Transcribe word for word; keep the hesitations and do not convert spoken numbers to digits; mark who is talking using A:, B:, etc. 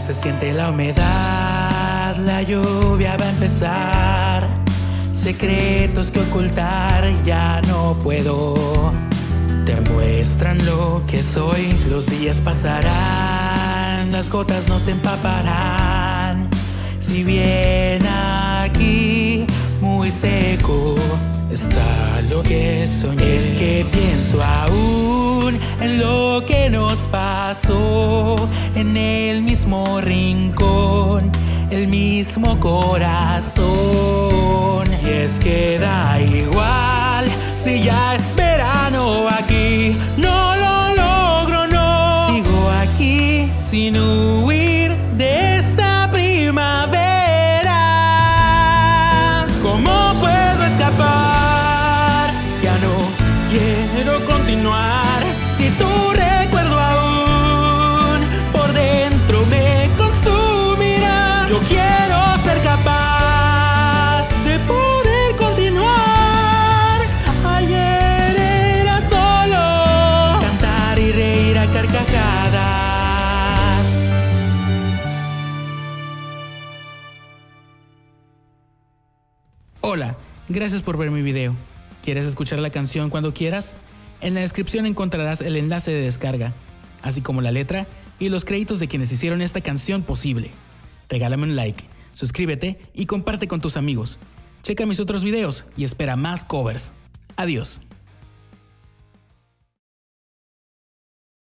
A: Se siente la humedad, la lluvia va a empezar. Secretos que ocultar, ya no puedo. Te muestran lo que soy, los días pasarán, las gotas nos empaparán. Si bien aquí muy seco está lo que soñé, es que pienso aún en lo que nos pasó, en el mismo rincón, el mismo corazón. Y es que da igual si ya es verano aquí, no lo logro, no. Sigo aquí sin huir de esta primavera. ¿Cómo puedo escapar? Ya no quiero continuar. Si tu recuerdo aún por dentro me consumirá, yo quiero ser capaz de poder continuar. Ayer era solo cantar y reír a carcajadas. Hola, gracias por ver mi video. ¿Quieres escuchar la canción cuando quieras? En la descripción encontrarás el enlace de descarga, así como la letra y los créditos de quienes hicieron esta canción posible. Regálame un like, suscríbete y comparte con tus amigos. Checa mis otros videos y espera más covers. Adiós.